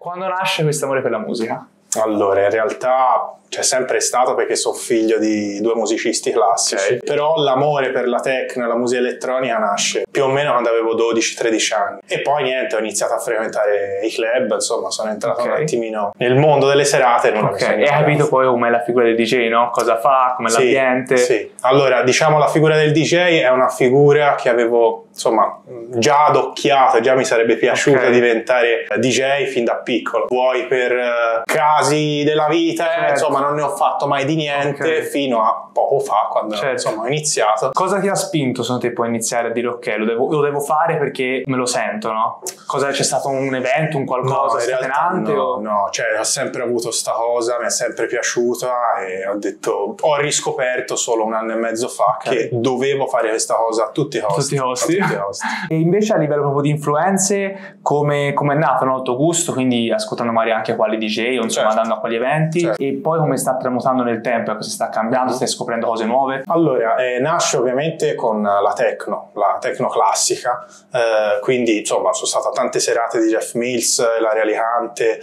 Quando nasce questo amore per la musica? Allora, in realtà c'è sempre stato perché sono figlio di due musicisti classici, però l'amore per la techno e la musica elettronica nasce più o meno quando avevo 12-13 anni. E poi niente, ho iniziato a frequentare i club, insomma, sono entrato un attimino nel mondo delle serate. E hai capito poi com'è la figura del DJ, no? Cosa fa, com'è l'ambiente? Sì, allora diciamo la figura del DJ è una figura che avevo insomma già adocchiato, già mi sarebbe piaciuto diventare DJ fin da piccolo. Vuoi per casi della vita, insomma non ne ho fatto mai di niente fino a poco fa quando insomma ho iniziato. Cosa ti ha spinto secondo te poi a iniziare a dire ok, lo devo fare perché me lo sento, no? Cosa, c'è stato un evento, un qualcosa scatenante? No, cioè ho sempre avuto sta cosa, mi è sempre piaciuta e ho detto, ho riscoperto solo 1 anno e mezzo fa che dovevo fare questa cosa a tutti i costi. E invece a livello proprio di influenze, come è nato il tuo gusto, quindi ascoltando magari anche quali DJ o insomma andando a quali eventi, e poi come sta tramutando nel tempo, cosa sta cambiando, stai scoprendo cose nuove? Allora, nasce ovviamente con la techno classica, quindi insomma sono stato a tante serate di Jeff Mills, Ilaria Alicante,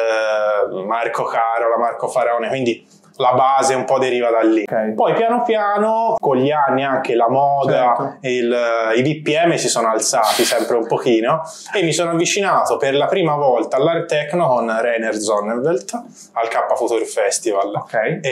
Marco Carola, Marco Faraone, quindi la base un po' deriva da lì. Poi piano piano con gli anni anche la moda e i BPM si sono alzati sempre un pochino e mi sono avvicinato per la prima volta all'art techno con Rainer Zonneveld al K Future Festival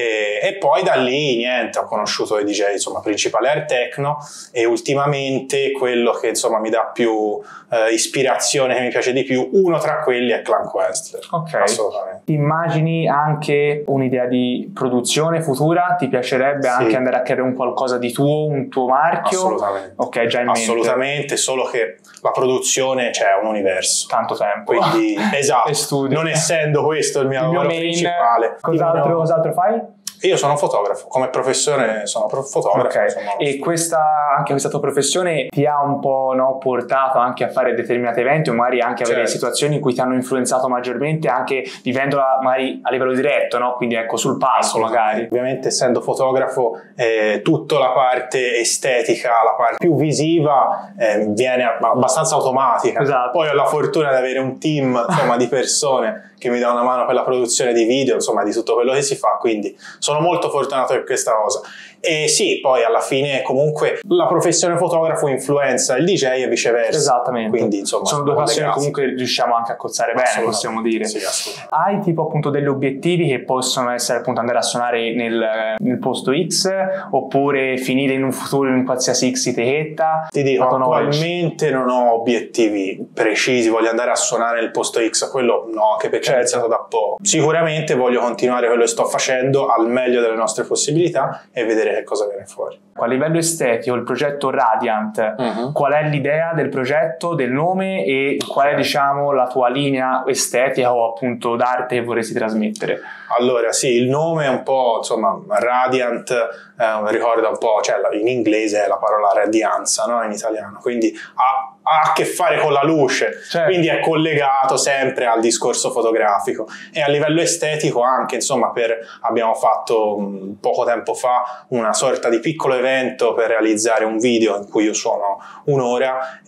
e poi da lì niente, ho conosciuto i DJ insomma principali art techno e ultimamente quello che insomma mi dà più ispirazione, che mi piace di più, uno tra quelli è Clank Westler. Assolutamente. Immagini anche un'idea di produzione futura? Ti piacerebbe anche andare a creare un qualcosa di tuo, un tuo marchio? Assolutamente. Ok, già in mente. Assolutamente, solo che la produzione c'è un universo. Tanto tempo. Quindi, esatto, non essendo questo il mio lavoro principale. Cos'altro fai? Io sono fotografo, come professione sono fotografo. E anche questa tua professione ti ha un po' portato anche a fare determinati eventi o magari anche avere situazioni in cui ti hanno influenzato maggiormente, anche vivendola magari a livello diretto, no? Quindi ecco, sul palco magari. Ovviamente essendo fotografo tutta la parte estetica, la parte più visiva viene abbastanza automatica. Poi ho la fortuna di avere un team insomma di persone che mi dà una mano per la produzione di video, insomma di tutto quello che si fa, quindi sono molto fortunato per questa cosa. E sì, poi alla fine comunque la professione fotografo influenza il DJ e viceversa. Esattamente. Quindi insomma sono due passioni comunque riusciamo anche a cozzare bene, possiamo dire. Sì, assolutamente. Hai tipo appunto degli obiettivi che possono essere appunto andare a suonare nel posto X oppure finire in un futuro in qualsiasi X etichetta? Ti dico, attualmente non ho obiettivi precisi, voglio andare a suonare nel posto X, quello no, anche perché ho iniziato da poco. Sicuramente voglio continuare quello che sto facendo al meglio delle nostre possibilità e vedere che cosa viene fuori. A livello estetico, il progetto Radiant, qual è l'idea del progetto, del nome e qual è diciamo la tua linea estetica o appunto d'arte che vorresti trasmettere? Allora sì, il nome è un po' insomma Radiant, ricorda un po', cioè in inglese è la parola radianza, no? In italiano, quindi ha a che fare con la luce, quindi è collegato sempre al discorso fotografico e a livello estetico anche, insomma, abbiamo fatto poco tempo fa una sorta di piccolo evento per realizzare un video in cui io suono un'ora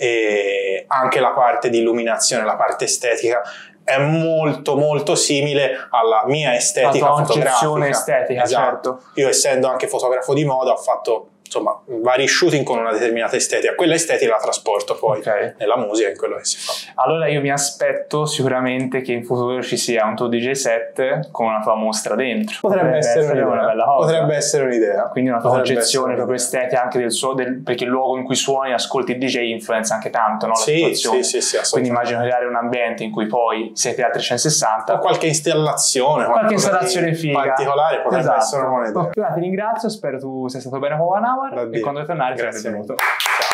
e anche la parte di illuminazione, la parte estetica è molto molto simile alla mia estetica fotografica. Estetica, certo. Io essendo anche fotografo di moda ho fatto insomma vari shooting con una determinata estetica, quella estetica la trasporto poi nella musica, in quello che si fa. Allora io mi aspetto sicuramente che in futuro ci sia un tuo DJ set con una tua mostra dentro. Potrebbe essere una bella cosa. Potrebbe essere un'idea. Quindi una tua concezione proprio estetica anche perché il luogo in cui suoni, ascolti il DJ influenza anche tanto, no? La situazione. Sì, quindi immagino creare un ambiente in cui poi siete a 360 o qualche installazione figa particolare potrebbe essere una buona idea. Ti ringrazio, spero tu sia stato bene con One Hour e quando tornare sei benvenuto. Ciao.